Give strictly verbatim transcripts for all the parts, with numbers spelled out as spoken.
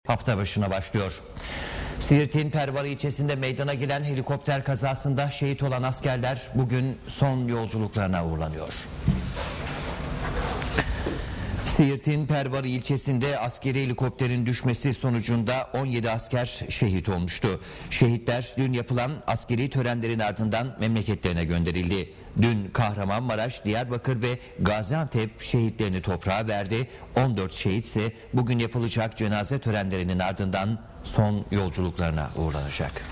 hafta başına başlıyor. Siirt'in Pervar ilçesinde meydana gelen helikopter kazasında şehit olan askerler bugün son yolculuklarına uğurlanıyor. Siirt'in Pervar ilçesinde askeri helikopterin düşmesi sonucunda on yedi asker şehit olmuştu. Şehitler dün yapılan askeri törenlerin ardından memleketlerine gönderildi. Dün Kahramanmaraş, Diyarbakır ve Gaziantep şehitlerini toprağa verdi. on dört şehit ise bugün yapılacak cenaze törenlerinin ardından son yolculuklarına uğurlanacak.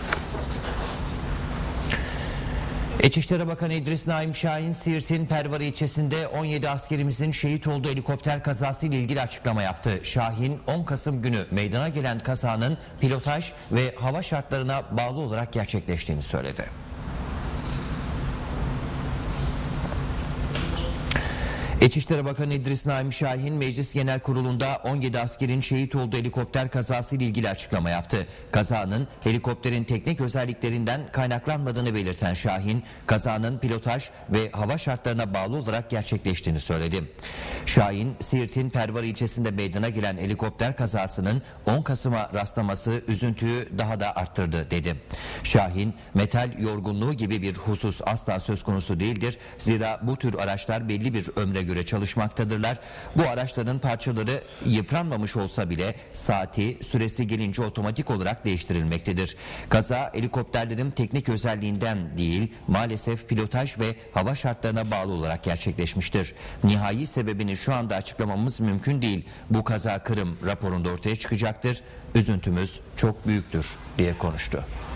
İçişleri Bakanı İdris Naim Şahin, Siirt'in Pervar ilçesinde on yedi askerimizin şehit olduğu helikopter kazasıyla ilgili açıklama yaptı. Şahin, on Kasım günü meydana gelen kazanın pilotaj ve hava şartlarına bağlı olarak gerçekleştiğini söyledi. İçişleri Bakanı İdris Naim Şahin, Meclis Genel Kurulu'nda on yedi askerin şehit olduğu helikopter kazası ile ilgili açıklama yaptı. Kazanın helikopterin teknik özelliklerinden kaynaklanmadığını belirten Şahin, kazanın pilotaj ve hava şartlarına bağlı olarak gerçekleştiğini söyledi. Şahin, Siirt'in Pervar ilçesinde meydana gelen helikopter kazasının on Kasım'a rastlaması üzüntüyü daha da arttırdı dedi. Şahin, metal yorgunluğu gibi bir husus asla söz konusu değildir. Zira bu tür araçlar belli bir ömre göre çalışmaktadırlar. Bu araçların parçaları yıpranmamış olsa bile saati, süresi gelince otomatik olarak değiştirilmektedir. Kaza helikopterlerin teknik özelliğinden değil, maalesef pilotaj ve hava şartlarına bağlı olarak gerçekleşmiştir. Nihai sebebini şu anda açıklamamız mümkün değil. Bu kaza Kırım raporunda ortaya çıkacaktır. Üzüntümüz çok büyüktür diye konuştu.